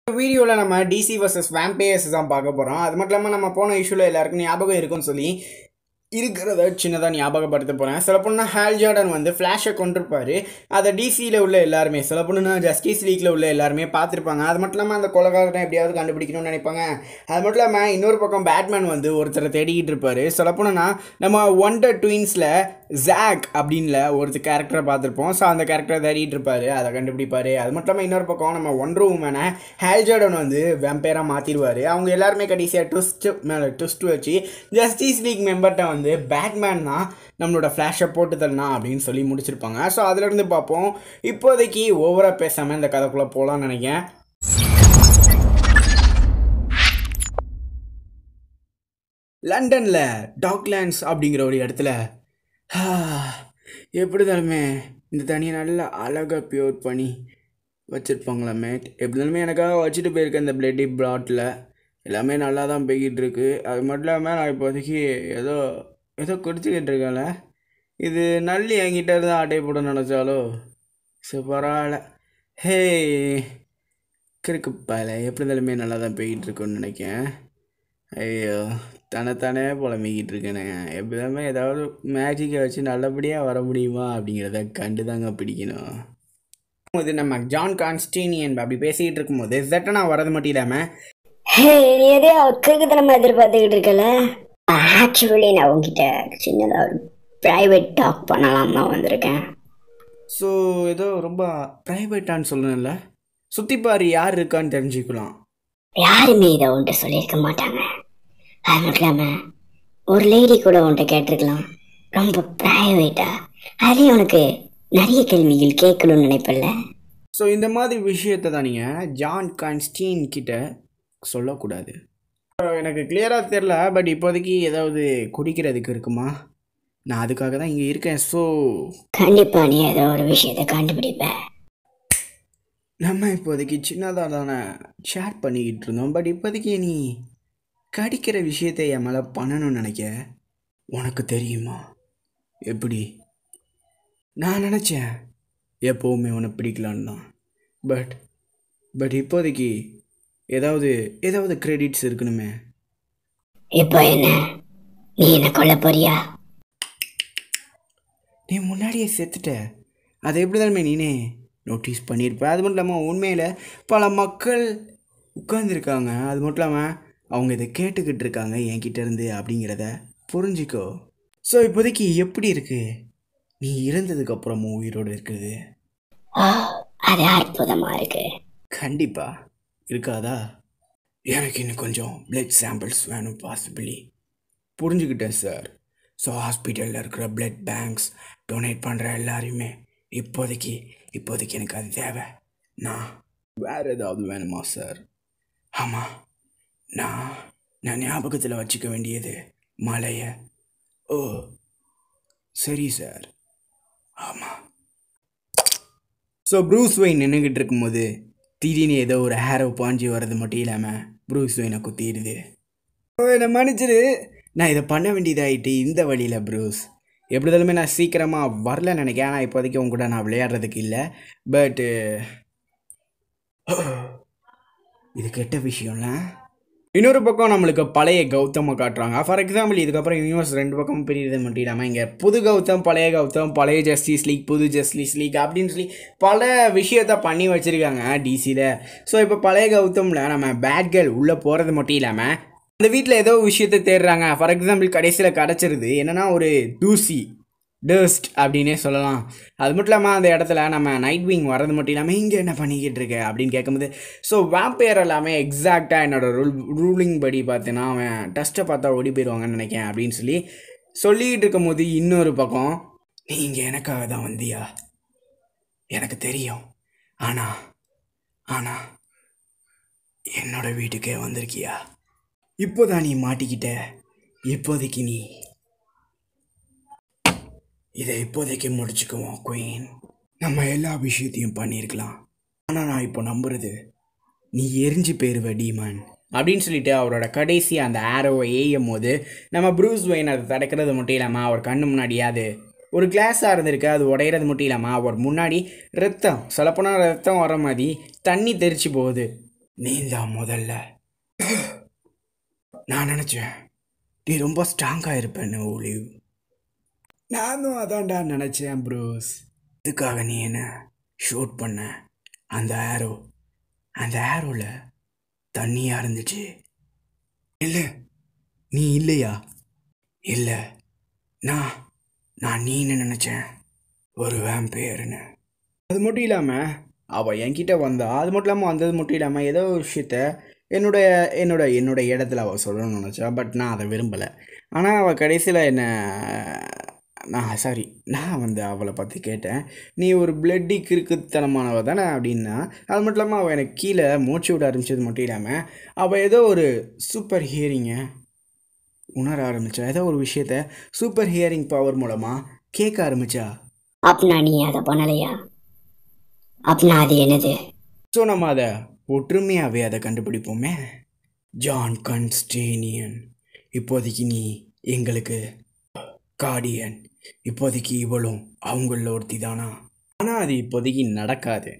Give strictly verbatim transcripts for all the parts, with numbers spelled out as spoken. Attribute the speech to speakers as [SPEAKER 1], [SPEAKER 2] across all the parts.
[SPEAKER 1] வீடியோவில் நம்ம DC versus vampires தான் பார்க்க போகிறோம். அது மட்டும் இல்லாமல் நம்ம போன இஷ்யூவில் எல்லாருக்கும் ஞாபகம் இருக்குன்னு சொல்லி இருக்கிறத சின்னதாக ஞாபகப்படுத்த போகிறேன். சில பொண்ணா ஹால் ஜார்டன் வந்து ஃப்ளாஷை கொண்டிருப்பார். அதை டிசியில் உள்ள எல்லாருமே, சில பொண்ணுன்னா ஜஸ்டிஸ் லீக்கில் உள்ள எல்லாருமே பார்த்துருப்பாங்க. அது மட்டும் இல்லாமல் அந்த கொலைகாரனை எப்படியாவது கண்டுபிடிக்கணும்னு நினைப்பாங்க. அது மட்டும் இல்லாமல் இன்னொரு பக்கம் பேட்மேன் வந்து ஒருத்தரை தேடிக்கிட்டு இருப்பார். சில பொண்ணுன்னா நம்ம ஒண்டர் ட்வின்ஸில் ஜாக் அப்படின்ல ஒருத்தர் கேரக்டரை பார்த்துருப்போம். ஸோ அந்த கேரக்டரை தேடிட்டு இருப்பார், அதை கண்டுபிடிப்பார். அது மட்டும் இல்லாமல் இன்னொரு பக்கம் நம்ம ஒண்டர் உமனை ஹால் ஜார்டன் வந்து வேம்பயராக மாற்றிடுவார். அவங்க எல்லாருமே கடைசியாக ட்விஸ்ட் மேலே ட்விஸ்ட் வச்சு ஜஸ்டிஸ் லீக் மெம்பர்கிட்ட வந்து பேட்மேன் தான் நம்மளோட ஃப்ளாஷை போட்டு தரலாம் அப்படின்னு சொல்லி முடிச்சிருப்பாங்க. ஸோ அதுலேருந்து பார்ப்போம். இப்போதைக்கு ஓவராக பேசாமல் இந்த கதைக்குள்ளே போகலான்னு நினைக்கிறேன். லண்டனில் டாக்லேண்ட்ஸ் அப்படிங்கிற ஒரு இடத்துல எப்படி தாலுமே இந்த தண்ணியை நல்லா அழகாக ப்யூர் பண்ணி வச்சுருப்பாங்களா மேட். எப்படி இருந்தாலுமே எனக்காக வச்சுட்டு போயிருக்கேன் இந்த பிளட்டி பாட்டில். எல்லாமே நல்லா தான் போய்கிட்டு இருக்கு. அது மட்டும் இல்லாமல் நான் இப்போதைக்கு ஏதோ ஏதோ குடிச்சிக்கிட்டு இருக்கேன்ல, இது நல்லி என்கிட்ட இருந்து ஆட்டை போட நினச்சாலோ ஸோ பரவாயில்ல. ஹே கிறுக்குப்பால எப்படி இருந்தாலுமே நல்லா தான் போய்கிட்டு இருக்குன்னு நினைக்கிறேன். ஐயோ தன்னைத்தானே புலம்பிக்கிட்டு இருக்கேனே. எப்படி தானே ஏதாவது மேஜிக்கை வச்சு நல்லபடியாக வர முடியுமா அப்படிங்கிறத கண்டு தாங்க பிடிக்கணும். இது நம்ம ஜான் கான்ஸ்டீனியன் அப்படி பேசிக்கிட்டு இருக்கும்போது ஜெட்டனா வரது மட்டும் இல்லாமல்
[SPEAKER 2] எதே கிறுக்குத்தனமா எதிர்பார்த்துக்கிட்டு இருக்கல. ஆக்சுவலி நான் உங்ககிட்ட சின்னதாக ஒரு ப்ரைவேட் டாக் பண்ணலாம் தான் வந்திருக்கேன்.
[SPEAKER 1] ஸோ ஏதோ ரொம்ப ப்ரைவேட்டான்னு சொல்லணும்ல, சுற்றிப்பாரு யார் இருக்கான்னு தெரிஞ்சுக்கலாம்.
[SPEAKER 2] யாருமே இதை உன்ட்ட சொல்லியிருக்க மாட்டாங்க. அது மட்டும் இல்லாமல் ஒரு லேடி கூட உன்ட்ட கேட்டிருக்கலாம், ரொம்ப ப்ரைவேட்டா. அதுலேயும் உனக்கு நிறைய கேள்விகள் கேட்கணும்னு நினைப்பல.
[SPEAKER 1] ஸோ இந்த மாதிரி விஷயத்தை தான் நீங்கள் ஜான் கான்ஸ்டீன் கிட்ட சொல்லக்கூடாது. எனக்கு கிளியராக தெரில, பட் இப்போதைக்கு ஏதாவது குடிக்கிறதுக்கு இருக்குமா? நான் அதுக்காக தான் இங்கே இருக்கேன். ஸோ
[SPEAKER 2] கண்டிப்பாக நீ ஏதோ ஒரு விஷயத்தை கண்டுபிடிப்ப.
[SPEAKER 1] நம்ம இப்போதைக்கு சின்னதாக தானே ஷேர் பண்ணிக்கிட்டு இருந்தோம். பட் இப்போதைக்கு நீ கடிக்கிற விஷயத்தை என் மேலே பண்ணணும்னு நினைக்க உனக்கு தெரியுமா? எப்படி? நான் நினச்சேன் எப்போவுமே உன்னை பிடிக்கலான்னு தான். பட் பட் இப்போதைக்கு ஏதாவது ஏதாவது கிரெடிட்ஸ் இருக்கணுமே.
[SPEAKER 2] இப்போ என்ன, நீ என்ன கொல்ல போறியா?
[SPEAKER 1] நீ முன்னாடியே செத்துட்ட, அதை எப்படி தானே நீனே நோட்டீஸ் பண்ணியிருப்ப. அது மட்டும் இல்லாமல் உண்மையில் பல மக்கள் உட்கார்ந்துருக்காங்க. அது மட்டும் இல்லாமல் அவங்க இதை கேட்டுக்கிட்டு இருக்காங்க என்கிட்ட இருந்து அப்படிங்கிறத புரிஞ்சிக்கோ. ஸோ இப்போதைக்கு எப்படி இருக்கு நீ இறந்ததுக்கப்புறமும் உயிரோடு இருக்குது?
[SPEAKER 2] அது அற்புதமாக இருக்கு.
[SPEAKER 1] கண்டிப்பாக இருக்காதா? எனக்கு இன்னும் கொஞ்சம் பிளட் சாம்பிள்ஸ் வேணும் பாசிபிளி. புரிஞ்சுக்கிட்டேன் சார். ஸோ ஹாஸ்பிட்டலில் இருக்கிற பிளட் பேங்க்ஸ் டொனேட் பண்ணுற எல்லாரையுமே இப்போதைக்கு இப்போதைக்கு எனக்கு அது தேவை. நான் வேறு ஏதாவது வேணுமா சார்? ஆமாம், நான் நான் ஞாபகத்தில் வச்சுக்க வேண்டியது மலையை. ஓ சரி சார். ஆமாம். ஸோ ப்ரூஸ் வெயின் நின்றுக்கிட்டு இருக்கும்போது திடீர்னு ஏதோ ஒரு ஹேரோ பாஞ்சி வர்றது மட்டும் இல்லாமல் ப்ரூஸ் வெயினை குத்திடுது. என்னை மன்னிச்சிரு, நான் இதை பண்ண வேண்டியதாகிட்டு இந்த வழியில் ப்ரூஸ். எப்படி இருந்தாலுமே நான் சீக்கிரமாக வரலன்னு நினைக்கிறேன். ஆனால் இப்போதைக்கு உங்க கூட நான் விளையாடுறதுக்கு இல்லை. பட்டு இது கெட்ட விஷயம்ல. இன்னொரு பக்கம் நம்மளுக்கு பழைய கௌதமை காட்டுறாங்க. ஃபார் எக்ஸாம்பிள் இதுக்கப்புறம் யூனிவர்ஸ் ரெண்டு பக்கம் பிரிகிறது மட்டும் இல்லாமல் இங்கே புது கௌதம், பழைய கௌதம், பழைய ஜஸ்டிஸ் லீக், புது ஜஸ்டிஸ் லீக் அப்படின்னு சொல்லி பல விஷயத்த பண்ணி வச்சுருக்காங்க டிசியில். ஸோ இப்போ பழைய கௌதமில் நம்ம பேட் கேர்ள் உள்ளே போகிறது மட்டும் இல்லாமல் அந்த வீட்டில் ஏதோ விஷயத்தை தேடுறாங்க. ஃபார் எக்ஸாம்பிள் கடைசியில் கிடச்சிருது என்னென்னா ஒரு தூசி, டஸ்ட் அப்படின்னே சொல்லலாம். அது மட்டும் இல்லாமல் அந்த இடத்துல நம்ம நைட் விங் வர்றது மட்டும் இல்லாமல் இங்கே என்ன பண்ணிக்கிட்டு இருக்க அப்படின்னு கேட்கும்போது, ஸோ வேம்பயர் எல்லாமே எக்ஸாக்டாக என்னோடய ரூல் ரூலிங் படி பார்த்தீங்கன்னா அவன் டஸ்ட்டை பார்த்தா ஓடி போயிடுவாங்கன்னு நினைக்கிறேன் அப்படின்னு சொல்லி சொல்லிக்கிட்டு இருக்கும் போது இன்னொரு பக்கம் நீ இங்கே எனக்காக தான் வந்தியா? எனக்கு தெரியும். ஆனால் ஆனால் என்னோட வீட்டுக்கே வந்திருக்கியா? இப்போதான் நீ மாட்டிக்கிட்ட. இப்போதைக்கு நீ இதை இப்போதைக்கு முடிச்சுக்குவோம் குயின். நம்ம எல்லா விஷயத்தையும் பண்ணியிருக்கலாம். ஆனால் நான் இப்போ நம்புறது நீ எரிஞ்சு போயிருவ டீமன் அப்படின்னு சொல்லிட்டு அவரோட கடைசி அந்த ஆரோவை ஏயும் போது நம்ம ப்ரூஸ் வெயின் அதை தடுக்கிறது மட்டும் இல்லாமல் அவர் கண்ணு முன்னாடியே அது ஒரு கிளாஸாக இருந்திருக்கு, அது உடையிறது மட்டும் இல்லாமல் அவர் முன்னாடி ரத்தம் சொல்லப்போனால் ரத்தம் வர மாதிரி தண்ணி தெரிச்சு போகுது. நீ தான் முதல்ல. நான் நினச்சேன் நீ ரொம்ப ஸ்ட்ராங்காக இருப்பேன்னு ஒலிவ். நானும் அதான்டா நினச்சேன் ப்ரூஸ். இதுக்காக நீ என்ன ஷூட் பண்ண அந்த ஆரோ, அந்த ஆரோவில் தண்ணியாக இருந்துச்சு. இல்லை நீ இல்லையா? இல்லை, நான் நான் நீன்னு நினச்சேன், ஒரு வேம்பையர்னு. அது மட்டும் இல்லாமல் அவள் என்கிட்ட வந்தா, அது மட்டும் இல்லாமல் வந்தது மட்டும் இல்லாமல் ஏதோ ஒரு விஷயத்த என்னுடைய என்னோட என்னோட இடத்துல அவள் சொல்லணும்னு நினச்சா. பட் நான் அதை விரும்பலை. ஆனால் அவள் கடைசியில் என்ன, நான் சாரி நான் வந்து அவளை பற்றி கேட்டேன், நீ ஒரு பிளட்டி கிறுக்குத்தனமானவ தானே அப்படின்னா. அது மட்டும் இல்லாமல் அவள் எனக்கு கீழே மூச்சு விட ஆரம்பித்தது மட்டும் இல்லாமல் அவள் ஏதோ ஒரு சூப்பர் ஹியரிங்கை உணர ஆரம்பித்தா. ஏதோ ஒரு விஷயத்த சூப்பர் ஹியரிங் பவர் மூலமாக கேட்க ஆரம்பித்தா.
[SPEAKER 2] அப்படின்னா நீ அதை பண்ணலையா? அப்படின்னா அது என்னது?
[SPEAKER 1] ஸோ நம்ம அதை ஒற்றுமையாகவே அதை கண்டுபிடிப்போமே. ஜான் கன்ஸ்டேனியன், இப்போதைக்கு நீ எங்களுக்கு கார்டியன். இப்போதைக்கு இவளும் அவங்கள ஒருத்தி தானா? ஆனால் அது இப்போதைக்கு நடக்காது.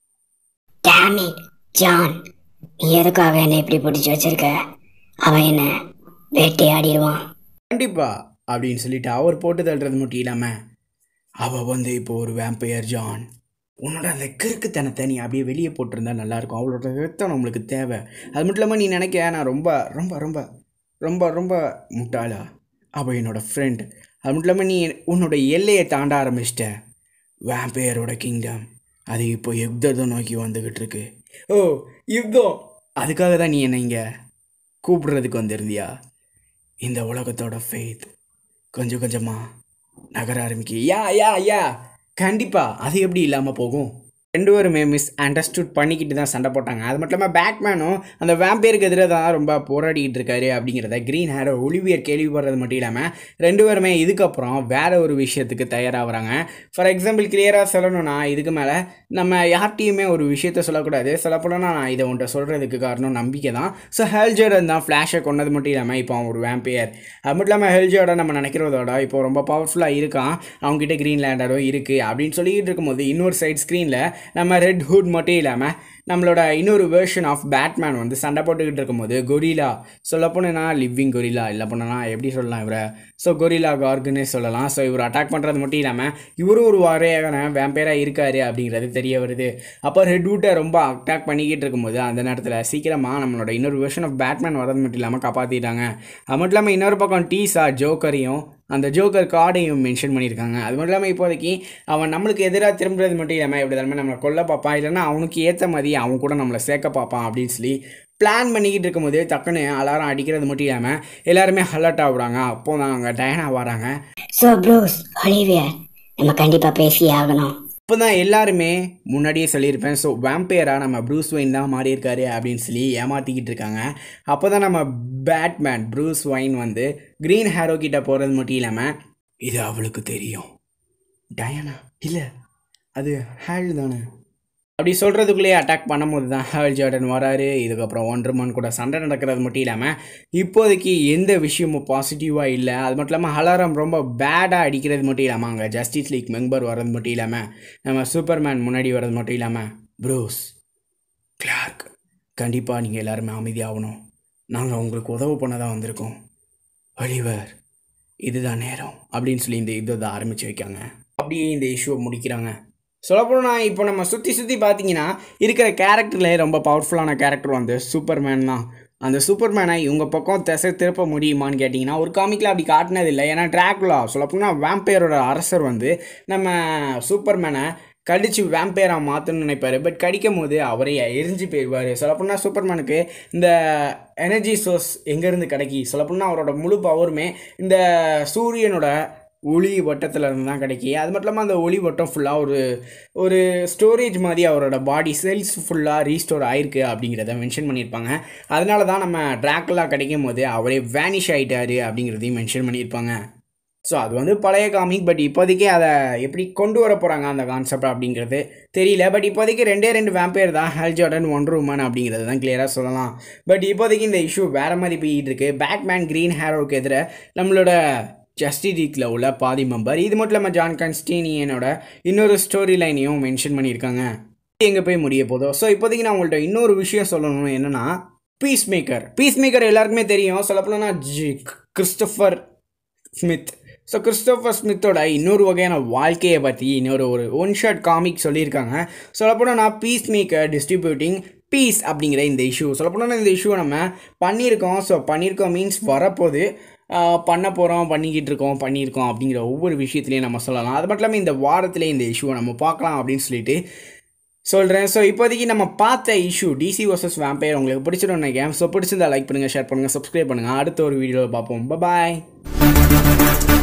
[SPEAKER 2] Damn it, ஜான், நீ எதுக்காக என்னை இப்படி பிடிச்சி வச்சிருக்க? அவன் என்ன வேட்டையாடிடுவான்
[SPEAKER 1] கண்டிப்பா அப்படின்னு சொல்லிட்டு அவர் போட்டு தள்ளுறது மட்டும் இல்லாமல் அவள் வந்து இப்போ ஒரு வேம்பையர். ஜான், உன்னோட அந்த கிறுக்குத்தனத்தை நீ அப்படியே வெளியே போட்டிருந்தா நல்லாயிருக்கும். அவளோட ரத்தம் நம்மளுக்கு தேவை. அது மட்டும் இல்லாமல் நீ நினைக்க நான் ரொம்ப ரொம்ப ரொம்ப ரொம்ப ரொம்ப முட்டாளா? அவள் என்னோடய ஃப்ரெண்ட். அது மட்டும் இல்லாமல் நீ உன்னோட எல்லையை தாண்ட ஆரம்பிச்சிட்ட. வேம்பையரோட கிங்டம் அது இப்போ யுத்தத்தை நோக்கி வந்துக்கிட்டு இருக்கு. ஓ யுத்தம், அதுக்காக தான் நீ என்ன இங்கே கூப்பிடுறதுக்கு வந்திருந்தியா? இந்த உலகத்தோட ஃபெய்த் கொஞ்சம் கொஞ்சமாக நகர ஆரம்பிக்க. யா யா யா கண்டிப்பாக அது எப்படி இல்லாமல் போகும்? ரெண்டு பேருமே மிஸ் அண்டர்ஸ்டுட் பண்ணிக்கிட்டு தான் சண்டை போட்டாங்க. அது மட்டும் இல்லாமல் பேட்மேனும் அந்த வேம்பையருக்கு எதிராக தான் ரொம்ப போராடிக்கிட்டு இருக்காரு அப்படிங்கிறத கிரீன் ஹேரோ ஒலிவியர் கேள்விப்படுறது மட்டும் இல்லாமல் ரெண்டு பேருமே இதுக்கப்புறம் வேற ஒரு விஷயத்துக்கு தயாராகிறாங்க. ஃபார் எக்ஸாம்பிள் கிளியராக சொல்லணும்னா, இதுக்கு மேலே நம்ம யார்கிட்டையுமே ஒரு விஷயத்த சொல்லக்கூடாது. சொல்லப்போனால் நான் இதை உன்ட்ட சொல்கிறதுக்கு காரணம் நம்பிக்கை தான். ஸோ ஹெல்ஜர்டன் தான் ஃப்ளாஷை கொண்டது மட்டும் இல்லாமல் இப்போ அவன் ஒரு வேம்பையர். அது மட்டும் இல்லாமல் ஹெல்ஜர்டன் நம்ம நினைக்கிறதோட இப்போ ரொம்ப பவர்ஃபுல்லாக இருக்கான். அவங்ககிட்ட க்ரீன் லேண்டரும் இருக்குது அப்படின்னு சொல்லிக்கிட்டு இருக்கும்போது இன்னொரு சைட் ஸ்க்ரீனில் நம்ம ரெட் ஹூட் மட்டும் இல்லாமல் நம்மளோட இன்னொரு வேர்ஷன் ஆஃப் பேட்மேன் வந்து சண்டை போட்டுக்கிட்டு இருக்கும்போது கொரிலா, சொல்ல போனேன்னா லிவிங் கொரிலா, இல்லை போனேன்னா எப்படி சொல்லலாம் இவரை, ஸோ கொரிலா கார்குன்னே சொல்லலாம். ஸோ இவர் அட்டாக் பண்ணுறது மட்டும் இல்லாமல் இவரும் ஒரு வரையான வேம்பையராக இருக்கார் அப்படிங்கிறது தெரிய வருது. அப்போ ரெட் ஹூட்டை ரொம்ப அட்டாக் பண்ணிக்கிட்டு இருக்கும்போது அந்த நேரத்தில் சீக்கிரமாக நம்மளோட இன்னொரு வேர்ஷன் ஆஃப் பேட்மேன் வரது மட்டும் இல்லாமல் காப்பாற்றிட்டாங்க. அது மட்டும் இல்லாமல் இன்னொரு பக்கம் டீஸா ஜோக்கரையும் அந்த ஜோக்கர் கார்டையும் மென்ஷன் பண்ணியிருக்காங்க. அது மட்டும் இல்லாமல் இப்போதைக்கு அவன் நம்மளுக்கு எதிராக திரும்புறது மட்டும் இல்லாமல் எப்படி தானே நம்மளை கொல்ல பார்ப்பான், இல்லைன்னா அவனுக்கு ஏற்ற மாதிரி அவன் கூட நம்மளை சேர்க்க பார்ப்பான் அப்படின்னு சொல்லி பிளான் பண்ணிக்கிட்டு இருக்கும்போது டக்குன்னு அலாரம் அடிக்கிறது மட்டும் இல்லாமல் எல்லாருமே அலர்ட் ஆகுறாங்க. அப்போ தான் அங்கே டயனா வராங்க.
[SPEAKER 2] ஸோ ப்ரூஸ், ஒலிவியர், நம்ம கண்டிப்பாக பேசியே ஆகணும்.
[SPEAKER 1] இப்போ தான் எல்லாருமே முன்னாடியே சொல்லியிருப்பேன். ஸோ வேம்பையராக நம்ம ப்ரூஸ் வைன் தான் மாறி இருக்காரு அப்படின்னு சொல்லி ஏமாற்றிக்கிட்டு இருக்காங்க. அப்போ தான் நம்ம பேட்மேன் ப்ரூஸ் வைன் வந்து க்ரீன் ஹேரோ கிட்ட போகிறது மட்டும் இல்லாமல் இது அவளுக்கு தெரியும். டயானா இல்லை, அது ஹேல் தானே அப்படி சொல்கிறதுக்குள்ளேயே அட்டாக் பண்ணும்போது தான் ஹேல் ஜார்டன் வராரு. இதுக்கப்புறம் ஒன்றரை மணி கூட சண்டை நடக்கிறது மட்டும் இல்லாமல் இப்போதைக்கு எந்த விஷயமும் பாசிட்டிவாக இல்லை. அது மட்டும் இல்லாமல் அலாரம் ரொம்ப பேடாக அடிக்கிறது மட்டும் இல்லாமல் அங்கே ஜஸ்டிஸ் லீக் மெம்பர் வர்றது மட்டும் இல்லாமல் நம்ம சூப்பர்மேன் முன்னாடி வர்றது மட்டும் இல்லாமல் ப்ரூஸ், கிளார்க், கண்டிப்பாக நீங்கள் எல்லாருமே அமைதியாகணும். நாங்கள் உங்களுக்கு உதவு பண்ண தான் வந்திருக்கோம். ஒலிவர், இதுதான் நேரம் அப்படின்னு சொல்லி இந்த இதை ஆரம்பித்து வைக்காங்க. அப்படியே இந்த இஷ்யூவை முடிக்கிறாங்க. சொல்லப்போனால் இப்போ நம்ம சுற்றி சுற்றி பார்த்தீங்கன்னா இருக்கிற கேரக்டர்லேயே ரொம்ப பவர்ஃபுல்லான கேரக்டர் வந்து சூப்பர்மேன் தான். அந்த சூப்பர்மேனை இவங்க பக்கம் திசை திருப்ப முடியுமான்னு கேட்டிங்கன்னா ஒரு காமிக்கில் அப்படி காட்டினதில்லை. ஏன்னா டிராகுலா சொல்லப்போனால் வேம்பையரோட அரசர் வந்து நம்ம சூப்பர்மேனை கடிச்சு வேம்பையராக மாற்றணும்னு நினைப்பார். பட் கடிக்கும் போது அவரே எரிஞ்சு போயிடுவார். சொல்லப்போனால் சூப்பர்மேனுக்கு இந்த எனர்ஜி சோர்ஸ் எங்கேருந்து கிடைக்கி, சொல்லப்போனால் அவரோட முழு பவருமே இந்த சூரியனோட ஒளி வட்டத்தில் இருந்து தான் கிடைக்கி. அது மட்டும் இல்லாமல் அந்த ஒளி வட்டம் ஃபுல்லாக ஒரு ஒரு ஸ்டோரேஜ் மாதிரி அவரோட பாடி செல்ஸ் ஃபுல்லாக ரீஸ்டோர் ஆயிருக்கு அப்படிங்கிறத மென்ஷன் பண்ணியிருப்பாங்க. அதனால தான் நம்ம டிராகுலா கிடைக்கும் போது அவரே வேனிஷ் ஆகிட்டாரு அப்படிங்கிறதையும் மென்ஷன் பண்ணியிருப்பாங்க. ஸோ அது வந்து பழைய காமிக். பட் இப்போதைக்கு அதை எப்படி கொண்டு வர போகிறாங்க அந்த கான்செப்ட் அப்படிங்கிறது தெரியல. பட் இப்போதைக்கு ரெண்டே ரெண்டு வேம்பையர் தான், ஹேல் ஜார்டன், ஒண்டர் உமன் அப்படிங்கிறது தான் கிளியராக சொல்லலாம். பட் இப்போதைக்கு இந்த இஷ்யூ வேறு மாதிரி போயிட்டு இருக்கு. பேட்மேன் க்ரீன் ஹேரோவுக்கு எதிராக நம்மளோட ஜஸ்டிஸ் லீக்ல உள்ள பாதி மெம்பர். இது மட்டும் இல்லாமல் ஜான் கன்ஸ்டேனியனோட இன்னொரு ஸ்டோரி லைனையும் மென்ஷன் பண்ணியிருக்காங்க. எங்கே போய் முடிய போதோ. ஸோ இப்போதைக்கு நான் உங்கள்கிட்ட இன்னொரு விஷயம் சொல்லணும், என்னென்னா பீஸ் மேக்கர். பீஸ் மேக்கர் எல்லாருக்குமே தெரியும், சொல்லப்போனா ஜி கிறிஸ்டோஃபர் ஸ்மித். ஸோ கிறிஸ்டோஃபர் ஸ்மித்தோட இன்னொரு வகையான வாழ்க்கையை பற்றி இன்னொரு ஒரு ஒன் ஷாட் காமிக் சொல்லியிருக்காங்க. சொல்லப்போனால் நான் பீஸ் மேக்கர் டிஸ்ட்ரிபியூட்டிங் பீஸ் அப்படிங்கிற இந்த இஷ்யூ, சொல்லப்போனால் இந்த இஷ்யூவை நம்ம பண்ணியிருக்கோம். ஸோ பண்ணியிருக்கோம் மீன்ஸ் வரப்போது பண்ண போகிறோம், பண்ணிக்கிட்டு இருக்கோம், பண்ணியிருக்கோம் அப்படிங்கிற ஒவ்வொரு விஷயத்துலையும் நம்ம சொல்லலாம். அது மட்டும் இல்லாமல் இந்த வாரத்திலே இந்த இஷ்யூவை நம்ம பார்க்கலாம் அப்படின்னு சொல்லிட்டு சொல்கிறேன். ஸோ இப்போதைக்கு நம்ம பார்த்த இஷ்யூ டிசி வர்சஸ் வேம்பயர் உங்களுக்கு பிடிச்சிடும் நினைக்கிறேன். ஸோ பிடிச்சிருந்தா லைக் பண்ணுங்கள், ஷேர் பண்ணுங்கள், சப்ஸ்கிரைப் பண்ணுங்கள். அடுத்த ஒரு வீடியோவில் பார்ப்போம். பாய்.